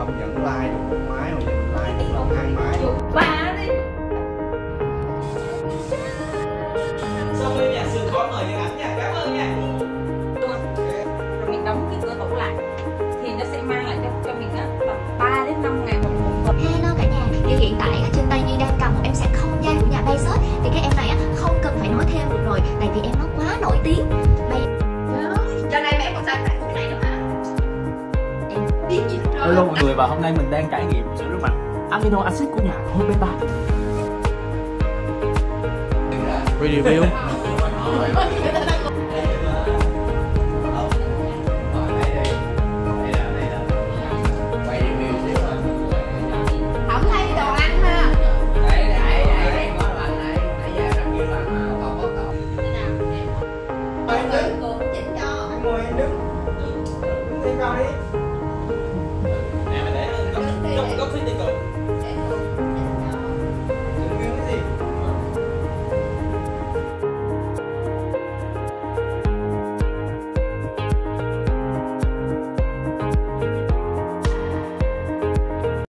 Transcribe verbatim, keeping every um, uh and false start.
không nhận like được một máy mà nhận like được hai máy. Ba đi. Xong bên nhà Sương có mời anh nha, cảm ơn nha. Rồi mình đóng cái cửa tủ lại thì nó sẽ mang lại cho, cho mình á tầm ba đến năm ngày một tuần. Hello cả nhà, thì hiện tại trên tay Nhi đang cầm một em sạc không dây của nhà Bezos. Thì cái em này á không cần phải nói thêm được rồi, tại vì em nó quá nổi tiếng. Bây Giờ này mà em còn xài cái này nữa hả? Em biết gì hết trơn. Hello mọi người, và hôm nay mình đang trải nghiệm sữa rửa mặt amino acid của nhà Hobeta. Review.